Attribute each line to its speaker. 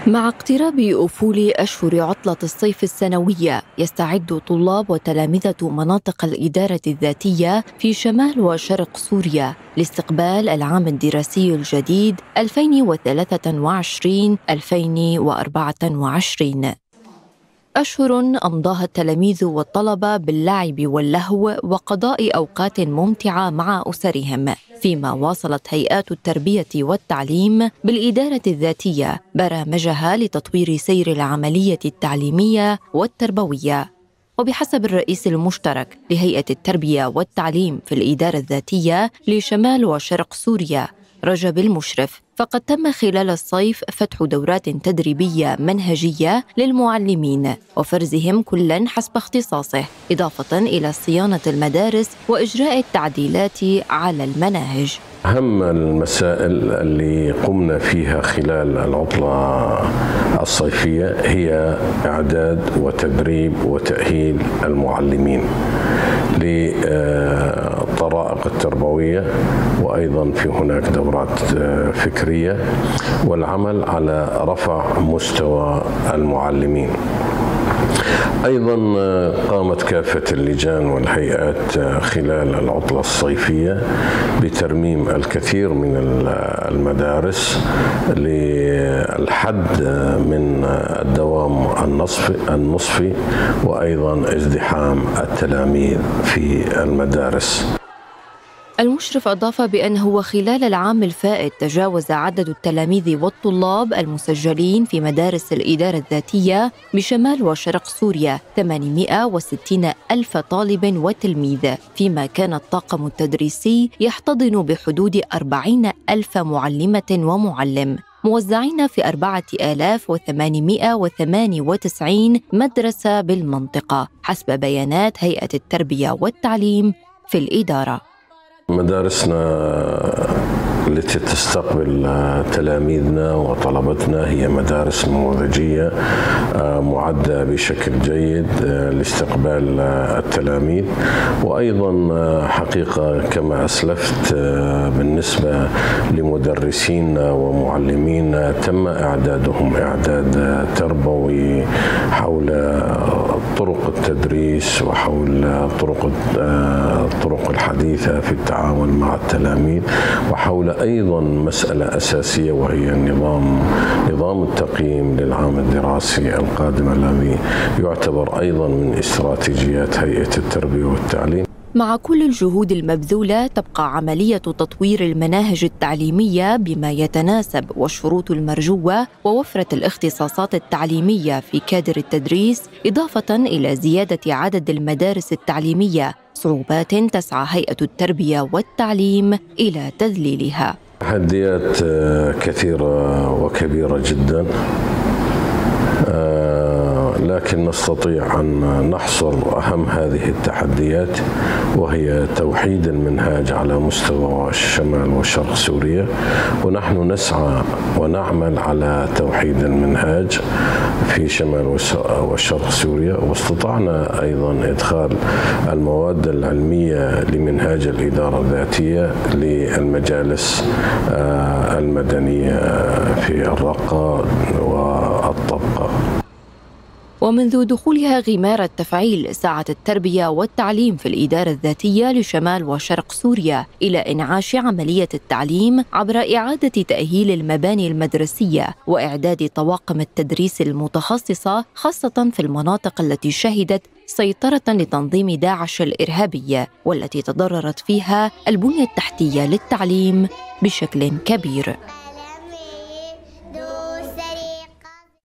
Speaker 1: مع اقتراب أفول أشهر عطلة الصيف السنوية، يستعد طلاب وتلامذة مناطق الإدارة الذاتية في شمال وشرق سوريا لاستقبال العام الدراسي الجديد 2023-2024. أشهر أمضاها التلاميذ والطلبة باللعب واللهو وقضاء أوقات ممتعة مع أسرهم، فيما واصلت هيئات التربية والتعليم بالإدارة الذاتية برامجها لتطوير سير العملية التعليمية والتربوية. وبحسب الرئيس المشترك لهيئة التربية والتعليم في الإدارة الذاتية لشمال وشرق سوريا رجب المشرف، فقد تم خلال الصيف فتح دورات تدريبية منهجية للمعلمين وفرزهم كلاً حسب اختصاصه، إضافة إلى صيانة المدارس وإجراء التعديلات على المناهج.
Speaker 2: أهم المسائل اللي قمنا فيها خلال العطلة الصيفية هي إعداد وتدريب وتأهيل المعلمين للطرائق التربوية، وأيضا في هناك دورات فكرية، والعمل على رفع مستوى المعلمين. أيضا قامت كافة اللجان والهيئات خلال العطلة الصيفية بترميم الكثير من المدارس للحد من الدوام النصفي وأيضا ازدحام التلاميذ في المدارس.
Speaker 1: المشرف أضاف بأنه وخلال العام الفائت تجاوز عدد التلاميذ والطلاب المسجلين في مدارس الإدارة الذاتية بشمال وشرق سوريا 860 ألف طالب وتلميذ، فيما كان الطاقم التدريسي يحتضن بحدود 40 ألف معلمة ومعلم موزعين في 4898 مدرسة بالمنطقة حسب بيانات هيئة التربية والتعليم في الإدارة.
Speaker 2: مدارسنا التي تستقبل تلاميذنا وطلبتنا هي مدارس نموذجية معدة بشكل جيد لاستقبال التلاميذ، وأيضا حقيقة كما أسلفت بالنسبة لمدرسينا ومعلمينا تم إعدادهم إعداد تربوي حول طرق التدريس وحول الطرق الحديثة في التعامل مع التلاميذ، وحول أيضا مسألة أساسية وهي نظام التقييم للعام الدراسي القادم الذي يعتبر أيضا من استراتيجيات هيئة التربية والتعليم.
Speaker 1: مع كل الجهود المبذولة تبقى عملية تطوير المناهج التعليمية بما يتناسب والشروط المرجوة ووفرة الاختصاصات التعليمية في كادر التدريس، إضافة إلى زيادة عدد المدارس التعليمية، صعوبات تسعى هيئة التربية والتعليم إلى تذليلها.
Speaker 2: تحديات كثيرة وكبيرة جدا، لكن نستطيع أن نحصر أهم هذه التحديات، وهي توحيد المنهاج على مستوى الشمال وشرق سوريا، ونحن نسعى ونعمل على توحيد المنهاج في شمال وشرق سوريا، واستطعنا أيضا إدخال المواد العلمية لمنهاج الإدارة الذاتية للمجالس المدنية في الرقة والطبقة.
Speaker 1: ومنذ دخولها غمار التفعيل سعت التربية والتعليم في الإدارة الذاتية لشمال وشرق سوريا إلى إنعاش عملية التعليم عبر إعادة تأهيل المباني المدرسية وإعداد طواقم التدريس المتخصصة، خاصة في المناطق التي شهدت سيطرة لتنظيم داعش الإرهابي والتي تضررت فيها البنية التحتية للتعليم بشكل كبير.